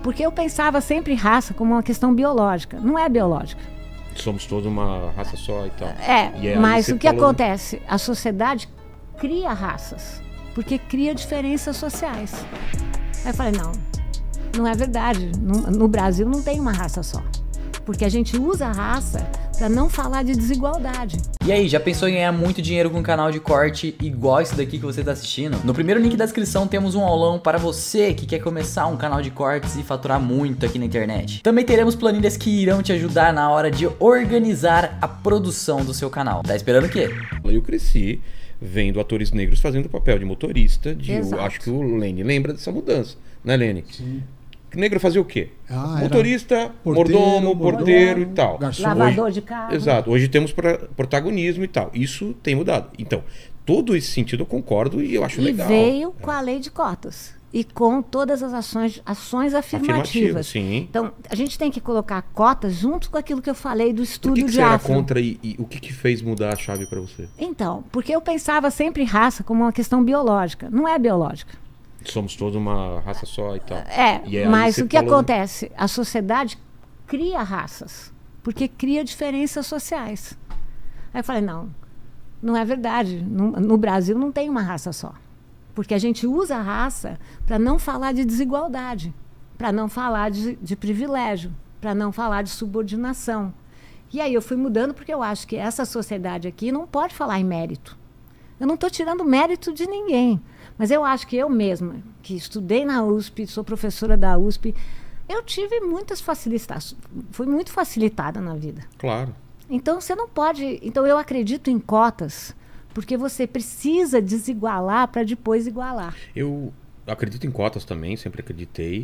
porque eu pensava sempre raça como uma questão biológica. Não é biológica. Somos todos uma raça só e tal. Mas o que acontece? A sociedade cria raças, porque cria diferenças sociais. Aí eu falei, não é verdade. No Brasil não tem uma raça só. Porque a gente usa a raça para não falar de desigualdade. E aí, já pensou em ganhar muito dinheiro com um canal de corte igual esse daqui que você está assistindo? No primeiro link da descrição temos um aulão para você que quer começar um canal de cortes e faturar muito aqui na internet. Também teremos planilhas que irão te ajudar na hora de organizar a produção do seu canal. Tá esperando o quê? Eu cresci vendo atores negros fazendo o papel de motorista. Exato. Acho que o Lene lembra dessa mudança, né, Lene? Sim. Negro fazia o quê? Motorista, porteiro, mordomo, porteiro e tal. Garçom. Lavador de carro. Exato. Hoje temos protagonismo e tal. Isso tem mudado. Então, todo esse sentido eu concordo e eu acho legal. E veio com a lei de cotas. E com todas as ações afirmativas. Sim. Então, a gente tem que colocar cotas junto com aquilo que eu falei do estudo Por que de você era afro. contra e o que fez mudar a chave para você? Então, porque eu pensava sempre raça como uma questão biológica. Não é biológica. Somos todos uma raça só e tal. Mas o que acontece? A sociedade cria raças, porque cria diferenças sociais. Aí eu falei, não é verdade. No Brasil não tem uma raça só. Porque a gente usa a raça para não falar de desigualdade, para não falar de privilégio, para não falar de subordinação. E aí eu fui mudando porque eu acho que essa sociedade aqui não pode falar em mérito. Eu não estou tirando mérito de ninguém. Mas eu acho que eu mesma, que estudei na USP, sou professora da USP, eu tive muitas facilitações, fui muito facilitada na vida. Claro. Então você não pode... Então eu acredito em cotas, porque você precisa desigualar para depois igualar. Eu acredito em cotas também, sempre acreditei.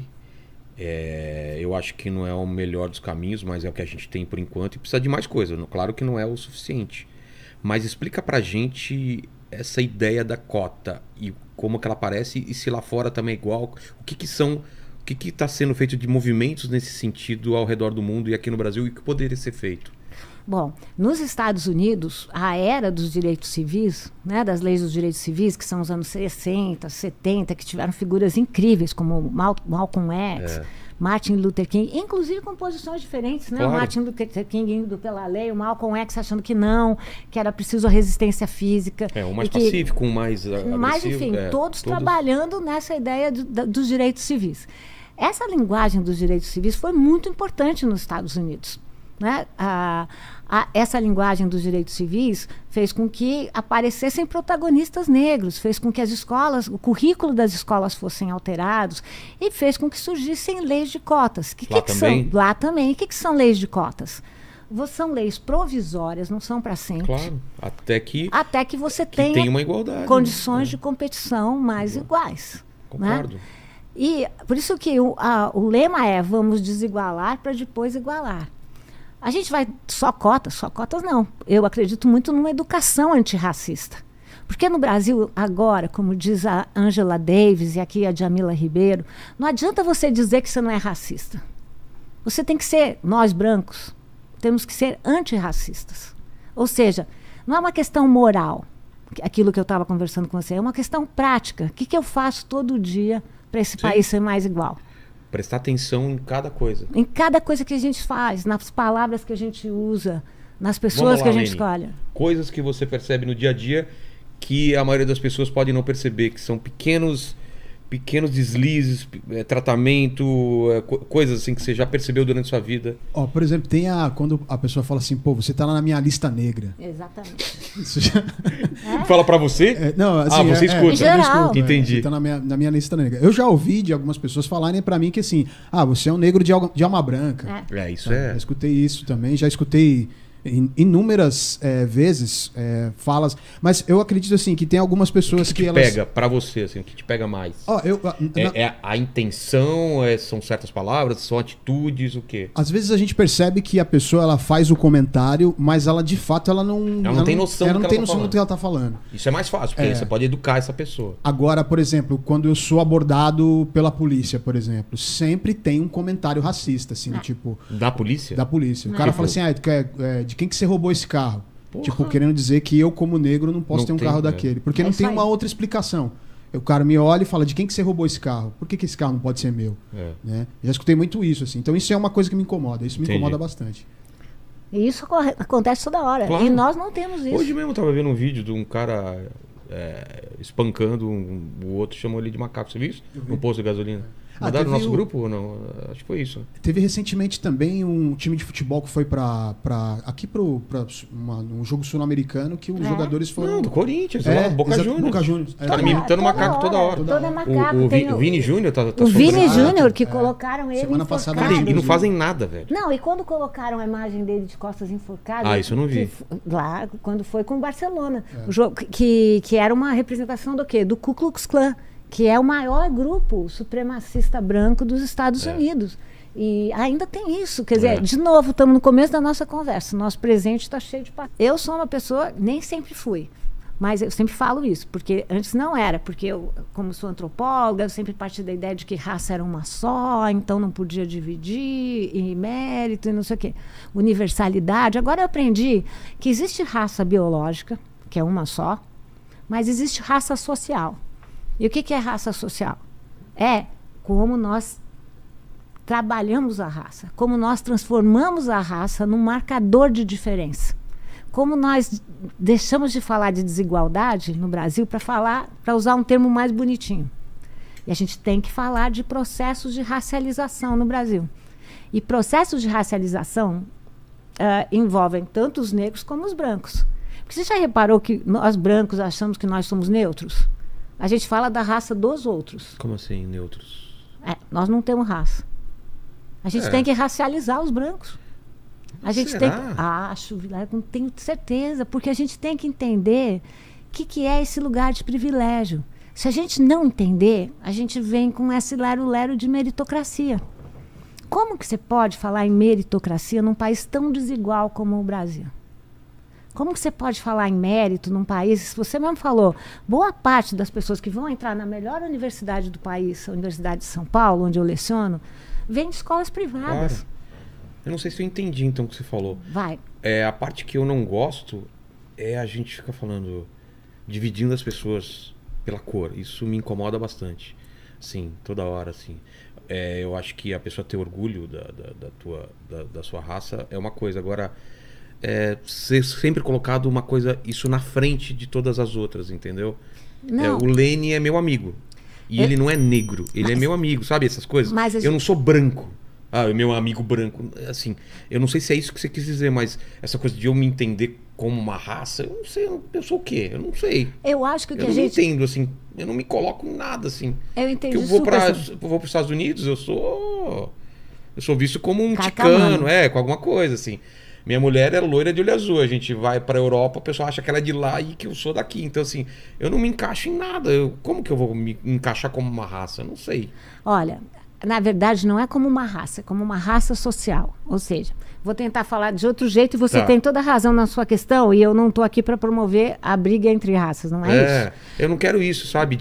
Eu acho que não é o melhor dos caminhos, mas é o que a gente tem por enquanto e precisa de mais coisa. Claro que não é o suficiente. Mas explica pra gente essa ideia da cota e como que ela aparece e se lá fora também é igual. O que está sendo feito de movimentos nesse sentido ao redor do mundo e aqui no Brasil e o que poderia ser feito? Bom, nos Estados Unidos, a era dos direitos civis, né, das leis dos direitos civis, que são os anos 60, 70, que tiveram figuras incríveis como Malcolm X, Martin Luther King, inclusive com posições diferentes, né? Claro. O Martin Luther King indo pela lei, o Malcolm X achando que não, que era preciso a resistência física. Um mais pacífico, um mais agressivo. Mas, enfim, todos trabalhando nessa ideia dos direitos civis. Essa linguagem dos direitos civis foi muito importante nos Estados Unidos. Né? Essa linguagem dos direitos civis fez com que aparecessem protagonistas negros, fez com que as escolas, o currículo das escolas fossem alterados e fez com que surgissem leis de cotas. Lá também. O que são leis de cotas? São leis provisórias, não são para sempre. Claro, até que você tenha uma igualdade, condições de competição mais iguais. Concordo. Né? E por isso que o lema é: vamos desigualar para depois igualar. A gente vai só cotas não. Eu acredito muito numa educação antirracista. Porque no Brasil, agora, como diz a Angela Davis e aqui a Djamila Ribeiro, não adianta você dizer que você não é racista. Você tem que ser, nós brancos, temos que ser antirracistas. Ou seja, não é uma questão moral, aquilo que eu estava conversando com você, é uma questão prática. O que eu faço todo dia para esse país ser mais igual? Prestar atenção em cada coisa. Em cada coisa que a gente faz, nas palavras que a gente usa, nas pessoas que a gente escolhe. Coisas que você percebe no dia a dia que a maioria das pessoas pode não perceber, que são pequenos deslizes, tratamento, coisas assim que você já percebeu durante a sua vida. Por exemplo, tem quando a pessoa fala assim, pô, você tá lá na minha lista negra. Exatamente. Isso já... Fala pra você? Não, assim, você escuta. Em geral. Entendi. Você tá na minha lista negra. Eu já ouvi de algumas pessoas falarem pra mim que assim, você é um negro de alma branca. Isso Já escutei isso também, já escutei inúmeras vezes falas, mas eu acredito assim que tem algumas pessoas que elas... pega pra você, assim, o que te pega mais? A intenção, são certas palavras, são atitudes, o quê? Às vezes a gente percebe que a pessoa ela faz o comentário, mas ela de fato ela não tem noção do que ela tá falando. Isso é mais fácil, porque aí você pode educar essa pessoa. Agora, por exemplo, quando eu sou abordado pela polícia, por exemplo, sempre tem um comentário racista, assim, tipo... Da polícia? Da polícia. O cara fala assim, de quem que você roubou esse carro? Porra. Tipo, querendo dizer que eu, como negro, não posso ter um carro daquele. Porque não tem uma outra explicação. O cara me olha e fala, de quem que você roubou esse carro? Por que esse carro não pode ser meu? Né? Já escutei muito isso, assim. Então isso é uma coisa que me incomoda. Isso me incomoda bastante. E isso acontece toda hora. Claro. E nós não temos isso. Hoje mesmo eu tava vendo um vídeo de um cara espancando o outro, chamou ele de macaco. Você viu isso? No posto de gasolina. Mandaram no nosso grupo ou não? Acho que foi isso. Teve recentemente também um time de futebol que foi aqui para um jogo sul-americano que os jogadores foram... Não, do Corinthians, lá, Boca Juniors. Boca Juniors. Tá me imitando macaco toda hora. Toda macaco. O Vini Júnior tá o Vini Júnior, que colocaram ele semana passada. E não fazem nada, velho. Não, e quando colocaram a imagem dele de costas enforcadas... isso eu não vi. Lá, quando foi com o Barcelona. O jogo, que era uma representação do quê? Do Ku Klux Klan, que é o maior grupo supremacista branco dos Estados Unidos. E ainda tem isso. Quer dizer, de novo, estamos no começo da nossa conversa. Nosso presente está cheio de... Eu sou uma pessoa, nem sempre fui, mas eu sempre falo isso, porque antes não era, porque eu, como sou antropóloga, eu sempre parti da ideia de que raça era uma só, então não podia dividir, e mérito, e não sei o quê. Universalidade. Agora eu aprendi que existe raça biológica, que é uma só, mas existe raça social. E o que é raça social? É como nós trabalhamos a raça, como nós transformamos a raça num marcador de diferença. Como nós deixamos de falar de desigualdade no Brasil para usar um termo mais bonitinho. E a gente tem que falar de processos de racialização no Brasil. E processos de racialização envolvem tanto os negros como os brancos. Porque você já reparou que nós brancos achamos que nós somos neutros? A gente fala da raça dos outros. Como assim, neutros? Nós não temos raça. A gente tem que racializar os brancos. A gente Será? tem que... Acho, Vilar, não tenho certeza. Porque a gente tem que entender o que é esse lugar de privilégio. Se a gente não entender, a gente vem com esse lero-lero de meritocracia. Como que você pode falar em meritocracia num país tão desigual como o Brasil? Como que você pode falar em mérito num país, você mesmo falou, boa parte das pessoas que vão entrar na melhor universidade do país, a Universidade de São Paulo, onde eu leciono, vem de escolas privadas. Claro. Eu não sei se eu entendi então o que você falou. Vai. A parte que eu não gosto é a gente ficar falando, dividindo as pessoas pela cor. Isso me incomoda bastante. Sim, toda hora, assim. Eu acho que a pessoa ter orgulho da sua raça é uma coisa. Agora... ser sempre colocado uma coisa, isso na frente de todas as outras, entendeu? O Lene é meu amigo. E ele não é negro, ele é meu amigo, sabe essas coisas? Eu não sou branco. Meu amigo branco. Assim, eu não sei se é isso que você quis dizer, mas essa coisa de eu me entender como uma raça, eu não sei, eu sou o quê? Eu não sei. Eu acho que o que eu não entendo, assim, eu não me coloco em nada, assim. Eu entendo. Eu vou para os Estados Unidos, eu sou visto como um ticano, com alguma coisa, assim. Minha mulher é loira de olho azul. A gente vai pra Europa, o pessoal acha que ela é de lá e que eu sou daqui. Então, assim, eu não me encaixo em nada. Como que eu vou me encaixar como uma raça? Eu não sei. Olha, na verdade, não é como uma raça, é como uma raça social. Ou seja, vou tentar falar de outro jeito e você tem toda a razão na sua questão. E eu não tô aqui para promover a briga entre raças, não é isso? Eu não quero isso, sabe?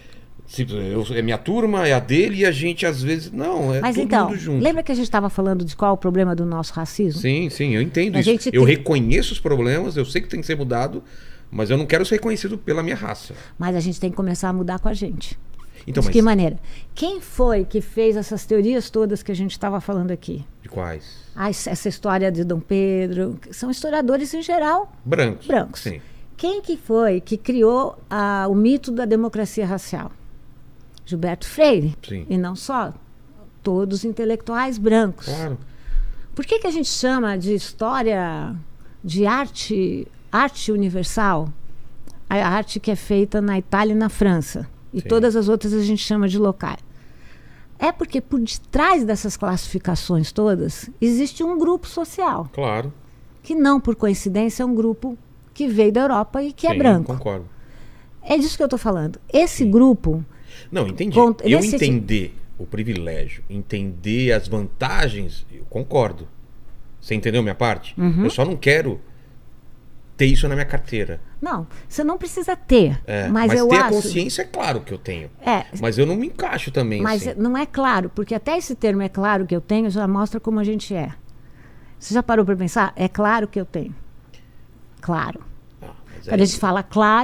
É minha turma, é a dele e a gente às vezes... Não, mas todo então, mundo junto. Lembra que a gente estava falando de qual é o problema do nosso racismo? Sim, eu entendo isso. Eu reconheço os problemas, eu sei que tem que ser mudado, mas eu não quero ser reconhecido pela minha raça. Mas a gente tem que começar a mudar com a gente. Então, de que maneira? Quem foi que fez essas teorias todas que a gente estava falando aqui? De quais? Essa história de Dom Pedro. São historiadores em geral. Brancos. Sim. Quem que foi que criou o mito da democracia racial? Gilberto Freire. Sim. E não só. Todos intelectuais brancos. Claro. Por que a gente chama de história, de arte universal, a arte que é feita na Itália e na França? E todas as outras a gente chama de locais. É porque por detrás dessas classificações todas, existe um grupo social. Claro. Que não, por coincidência, é um grupo que veio da Europa e que é branco. Concordo. É disso que eu estou falando. Esse grupo... Não, entendi. Eu entender o privilégio, entender as vantagens, eu concordo. Você entendeu minha parte? Uhum. Eu só não quero ter isso na minha carteira. Não, você não precisa ter. Mas eu ter acho... a consciência é claro que eu tenho. Mas eu não me encaixo também. Mas assim. Não é claro, porque até esse termo é claro que eu tenho já mostra como a gente é. Você já parou para pensar? É claro que eu tenho. Claro. Quando a gente fala claro,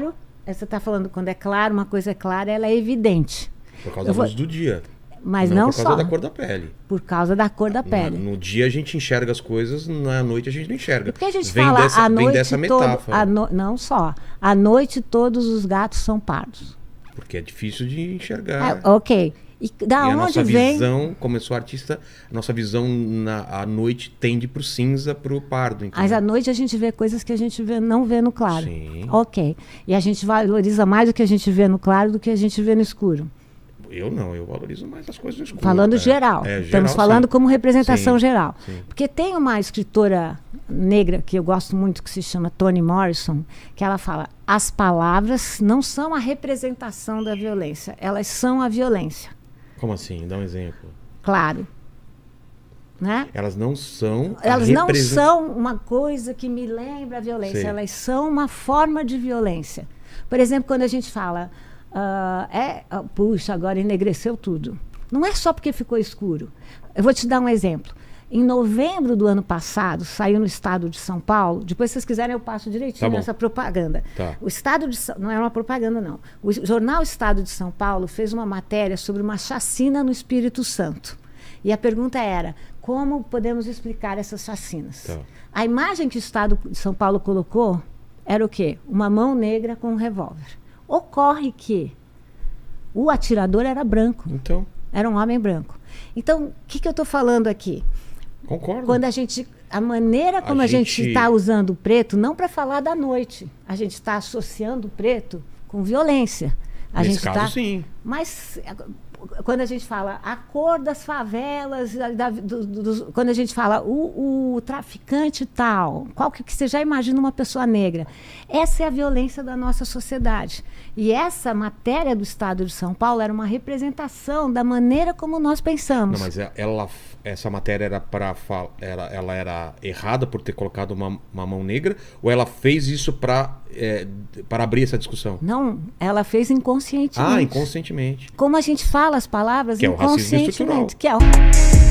você está falando quando é claro, uma coisa é clara, ela é evidente. Por causa da luz do dia. Mas não por causa só. da cor da pele. Por causa da cor da pele. No dia a gente enxerga as coisas, na noite a gente não enxerga. Porque a gente fala à noite vem dessa metáfora. Não só. À noite todos os gatos são pardos. Porque é difícil de enxergar. Ok. E da a onde nossa vem... visão, como eu sou artista, nossa visão à noite tende pro cinza, pro pardo. Entendeu? Mas à noite a gente vê coisas que a gente não vê no claro. Sim. Ok. E a gente valoriza mais o que a gente vê no claro do que a gente vê no escuro. Eu não, eu valorizo mais as coisas no escuro. Falando geral. Estamos falando sim. como representação geral. Sim. Porque tem uma escritora negra que eu gosto muito, que se chama Toni Morrison, que ela fala: as palavras não são a representação da violência, elas são a violência. Como assim? Dá um exemplo. Claro. Né? Elas não são... Elas não são uma coisa que me lembra a violência, Sim. elas são uma forma de violência. Por exemplo, quando a gente fala... puxa, agora enegreceu tudo. Não é só porque ficou escuro. Eu vou te dar um exemplo. Em novembro do ano passado, saiu no estado de São Paulo, depois se vocês quiserem eu passo direitinho nessa propaganda. Tá. O estado de não é uma propaganda, não. O jornal Estado de São Paulo fez uma matéria sobre uma chacina no Espírito Santo. E a pergunta era: como podemos explicar essas chacinas? Tá. A imagem que o Estado de São Paulo colocou era o quê? Uma mão negra com um revólver. Ocorre que o atirador era branco. Então. Era um homem branco. Então, o que eu estou falando aqui? Concordo. Quando a maneira como a gente está usando o preto, não para falar da noite, a gente está associando o preto com violência. Nesse caso, sim. Mas quando a gente fala a cor das favelas, quando a gente fala o traficante tal, qual que você já imagina uma pessoa negra? Essa é a violência da nossa sociedade. E essa matéria do Estado de São Paulo era uma representação da maneira como nós pensamos. Não, mas essa matéria era ela era errada por ter colocado uma mão negra, ou ela fez isso para abrir essa discussão? Não, ela fez inconscientemente. Ah, inconscientemente. Como a gente fala as palavras que é o racismo inconscientemente. estrutural. Que é o...